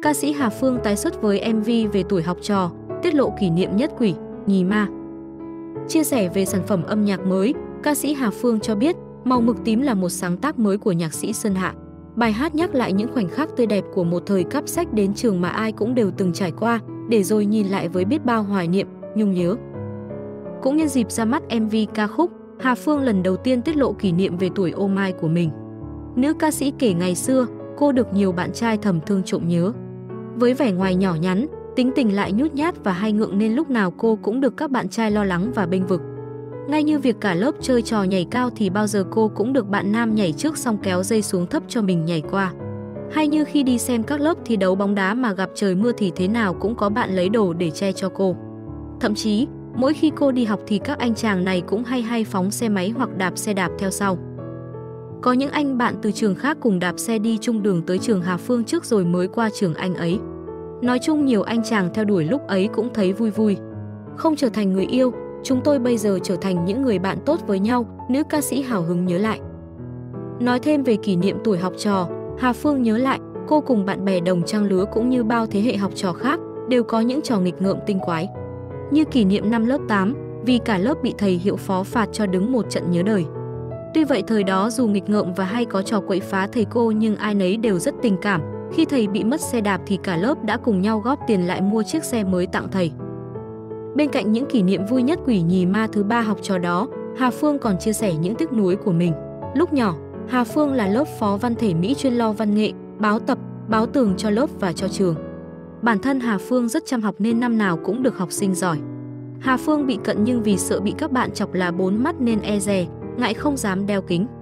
Ca sĩ Hà Phương tái xuất với MV về tuổi học trò, tiết lộ kỷ niệm nhất quỷ, nhì ma. Chia sẻ về sản phẩm âm nhạc mới, ca sĩ Hà Phương cho biết Màu mực tím là một sáng tác mới của nhạc sĩ Sơn Hạ. Bài hát nhắc lại những khoảnh khắc tươi đẹp của một thời cắp sách đến trường mà ai cũng đều từng trải qua, để rồi nhìn lại với biết bao hoài niệm, nhung nhớ. Cũng nhân dịp ra mắt MV ca khúc, Hà Phương lần đầu tiên tiết lộ kỷ niệm về tuổi ô mai của mình. Nữ ca sĩ kể ngày xưa, cô được nhiều bạn trai thầm thương trộm nhớ. Với vẻ ngoài nhỏ nhắn, tính tình lại nhút nhát và hay ngượng nên lúc nào cô cũng được các bạn trai lo lắng và bênh vực. Ngay như việc cả lớp chơi trò nhảy cao thì bao giờ cô cũng được bạn nam nhảy trước xong kéo dây xuống thấp cho mình nhảy qua. Hay như khi đi xem các lớp thi đấu bóng đá mà gặp trời mưa thì thế nào cũng có bạn lấy đồ để che cho cô. Thậm chí, mỗi khi cô đi học thì các anh chàng này cũng hay phóng xe máy hoặc đạp xe đạp theo sau. Có những anh bạn từ trường khác cùng đạp xe đi chung đường tới trường Hà Phương trước rồi mới qua trường anh ấy. Nói chung nhiều anh chàng theo đuổi lúc ấy cũng thấy vui vui. Không trở thành người yêu, chúng tôi bây giờ trở thành những người bạn tốt với nhau, nữ ca sĩ hào hứng nhớ lại. Nói thêm về kỷ niệm tuổi học trò, Hà Phương nhớ lại, cô cùng bạn bè đồng trang lứa cũng như bao thế hệ học trò khác, đều có những trò nghịch ngợm tinh quái. Như kỷ niệm năm lớp 8, vì cả lớp bị thầy hiệu phó phạt cho đứng một trận nhớ đời. Tuy vậy thời đó dù nghịch ngợm và hay có trò quậy phá thầy cô nhưng ai nấy đều rất tình cảm. Khi thầy bị mất xe đạp thì cả lớp đã cùng nhau góp tiền lại mua chiếc xe mới tặng thầy. Bên cạnh những kỷ niệm vui nhất quỷ nhì ma thứ ba học trò đó, Hà Phương còn chia sẻ những tiếc nuối của mình. Lúc nhỏ, Hà Phương là lớp phó văn thể Mỹ chuyên lo văn nghệ, báo tập, báo tường cho lớp và cho trường. Bản thân Hà Phương rất chăm học nên năm nào cũng được học sinh giỏi. Hà Phương bị cận nhưng vì sợ bị các bạn chọc là bốn mắt nên e dè, ngại không dám đeo kính.